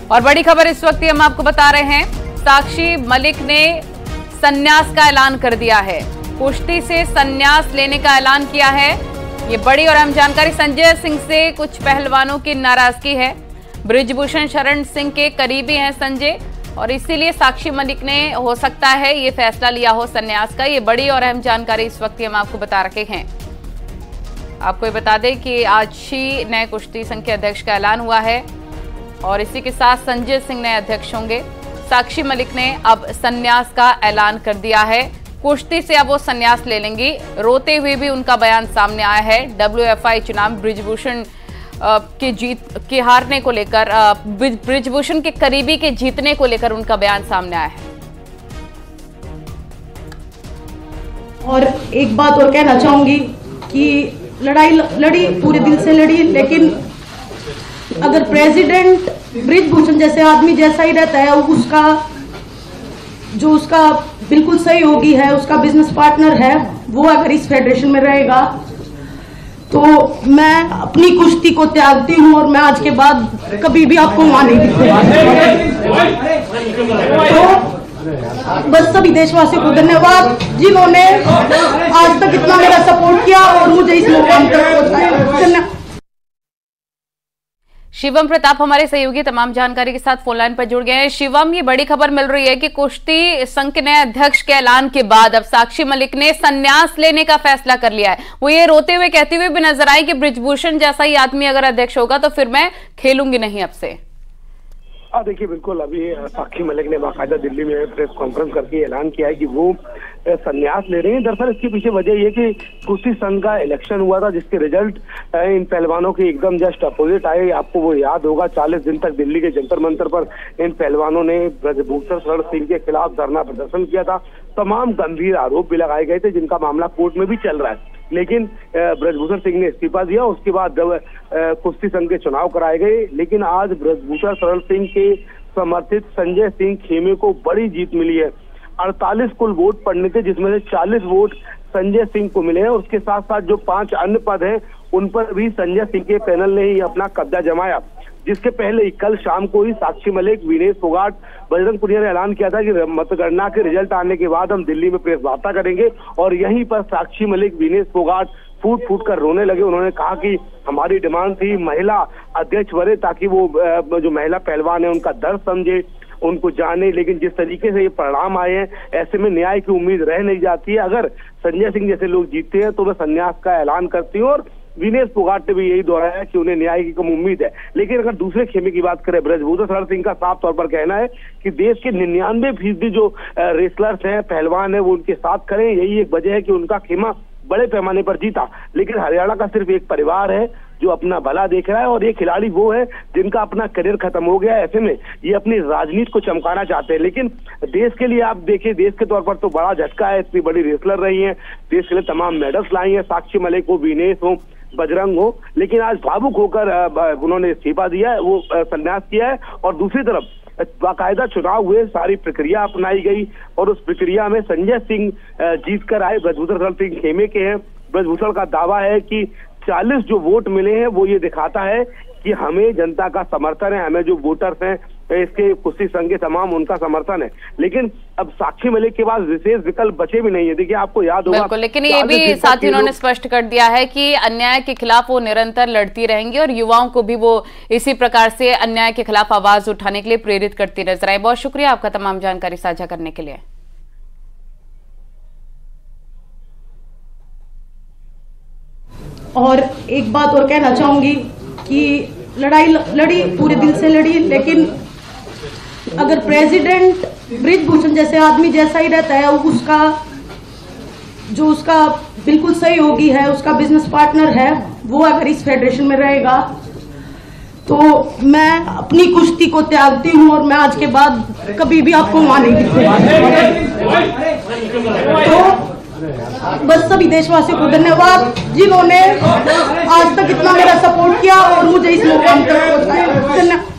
और बड़ी खबर इस वक्त हम आपको बता रहे हैं, साक्षी मलिक ने संन्यास का ऐलान कर दिया है। कुश्ती से संन्यास लेने का ऐलान किया है। ये बड़ी और अहम जानकारी। संजय सिंह से कुछ पहलवानों की नाराजगी है। बृजभूषण शरण सिंह के करीबी हैं संजय, और इसीलिए साक्षी मलिक ने हो सकता है ये फैसला लिया हो संन्यास का। ये बड़ी और अहम जानकारी इस वक्त हम आपको बता रखे हैं। आपको ये बता दें कि आज ही नए कुश्ती संघ के अध्यक्ष का ऐलान हुआ है और इसी के साथ संजय सिंह नए अध्यक्ष होंगे। साक्षी मलिक ने अब संन्यास का ऐलान कर दिया है। कुश्ती से अब वो संन्यास ले लेंगी। रोते हुए भी उनका बयान सामने आया है। WFI चुनाव बृजभूषण की जीत के हारने को लेकर, बृजभूषण के करीबी के जीतने को लेकर उनका बयान सामने आया है। और एक बात और कहना चाहूंगी कि लड़ाई लड़ी, पूरे दिल से लड़ी, लेकिन अगर प्रेसिडेंट बृजभूषण जैसे आदमी जैसा ही रहता है, उसका बिल्कुल सहयोगी है, उसका बिजनेस पार्टनर है, वो अगर इस फेडरेशन में रहेगा तो मैं अपनी कुश्ती को त्यागती हूं और मैं आज के बाद कभी भी आपको वहां नहीं दिखूंगा। तो बस सभी देशवासियों को धन्यवाद जिन्होंने आज तक इतना मेरा सपोर्ट किया और मुझे इस मुकाम तक पहुंचाया। शिवम प्रताप हमारे सहयोगी तमाम जानकारी के साथ फोन लाइन पर जुड़ गए हैं। शिवम, ये बड़ी खबर मिल रही है कि कुश्ती संघ के नए अध्यक्ष के ऐलान के बाद अब साक्षी मलिक ने संन्यास लेने का फैसला कर लिया है। वो ये रोते हुए कहते हुए भी नजर आई कि बृजभूषण जैसा ही आदमी अगर अध्यक्ष होगा तो फिर मैं खेलूंगी नहीं अब से। देखिए, बिल्कुल अभी साक्षी मलिक ने बाकायदा दिल्ली में प्रेस कॉन्फ्रेंस करके ऐलान किया है कि वो संन्यास ले रहे हैं। दरअसल इसके पीछे वजह ये कि कुश्ती संघ का इलेक्शन हुआ था जिसके रिजल्ट इन पहलवानों के एकदम जस्ट अपोजिट आए। आपको वो याद होगा, 40 दिन तक दिल्ली के जंतर मंतर पर इन पहलवानों ने बृजभूषण शरण सिंह के खिलाफ धरना प्रदर्शन किया था। तमाम गंभीर आरोप भी लगाए गए थे जिनका मामला कोर्ट में भी चल रहा है, लेकिन बृजभूषण सिंह ने इस्तीफा दिया। उसके बाद कुश्ती संघ के चुनाव कराए गए, लेकिन आज बृजभूषण शरण सिंह के समर्थित संजय सिंह खेमे को बड़ी जीत मिली है। 48 कुल वोट पड़ने थे जिसमें से 40 वोट संजय सिंह को मिले हैं। उसके साथ साथ जो 5 अन्य पद हैं उन पर भी संजय सिंह के पैनल ने ही अपना कब्जा जमाया, जिसके पहले ही कल शाम को ही साक्षी मलिक, विनेश फोगाट, बजरंग पुनिया ने ऐलान किया था कि मतगणना के रिजल्ट आने के बाद हम दिल्ली में प्रेस वार्ता करेंगे। और यहीं पर साक्षी मलिक, विनेश फोगाट फूट फूट कर रोने लगे। उन्होंने कहा कि हमारी डिमांड थी महिला अध्यक्ष बने ताकि वो जो महिला पहलवान है उनका दर्द समझे, उनको जाने। लेकिन जिस तरीके से ये परिणाम आए हैं, ऐसे में न्याय की उम्मीद रह नहीं जाती है। अगर संजय सिंह जैसे लोग जीतते हैं तो मैं संन्यास का ऐलान करती हूँ। और विनेश फोगाट ने भी यही दोहराया कि उन्हें न्याय की कम उम्मीद है। लेकिन अगर दूसरे खेमे की बात करें, बृजभूषण शरण सिंह का साफ तौर पर कहना है कि देश के 99% जो रेसलर्स हैं, पहलवान है, वो उनके साथ खड़े। यही एक वजह है कि उनका खेमा बड़े पैमाने पर जीता। लेकिन हरियाणा का सिर्फ एक परिवार है जो अपना भला देख रहा है और ये खिलाड़ी वो है जिनका अपना करियर खत्म हो गया है। ऐसे में ये अपनी राजनीति को चमकाना चाहते हैं। लेकिन देश के लिए आप देखिए, देश के तौर पर तो बड़ा झटका है। इतनी बड़ी रेसलर रही हैं, देश के लिए तमाम मेडल्स लाई हैं, साक्षी मलिक हो, विनेश हो, बजरंग हो, लेकिन आज भावुक होकर उन्होंने इस्तीफा दिया है, वो संन्यास किया है। और दूसरी तरफ बाकायदा चुनाव हुए, सारी प्रक्रिया अपनाई गई और उस प्रक्रिया में संजय सिंह जीत कर आए। बृजभूषण शरण सिंह खेमे के हैं। बृजभूषण का दावा है कि 40 जो वोट मिले हैं वो ये दिखाता है कि हमें जनता का समर्थन है, हमें जो वोटर्स हैं इसके कुश्ती संघ के तमाम उनका समर्थन है। लेकिन अब साक्षी मलिक के पास विशेष विकल्प बचे भी नहीं है। देखिए, आपको याद होगा, बिल्कुल, लेकिन ये भी साथ ही उन्होंने स्पष्ट कर दिया है कि अन्याय के खिलाफ वो निरंतर लड़ती रहेंगी और युवाओं को भी वो इसी प्रकार से अन्याय के खिलाफ आवाज उठाने के लिए प्रेरित करती नजर आए। बहुत शुक्रिया आपका तमाम जानकारी साझा करने के लिए। और एक बात और कहना चाहूंगी कि लड़ाई लड़ी, पूरे दिल से लड़ी, लेकिन अगर प्रेसिडेंट बृजभूषण जैसे आदमी जैसा ही रहता है, उसका बिल्कुल सहयोगी है, उसका बिजनेस पार्टनर है, वो अगर इस फेडरेशन में रहेगा तो मैं अपनी कुश्ती को त्यागती हूँ और मैं आज के बाद कभी भी आपको वहां नहीं दिखूंगा। तो बस सभी देशवासियों को धन्यवाद जिन्होंने आज तक इतना मेरा सपोर्ट किया और मुझे इस मुकाम तक पहुंचाया। धन्यवाद।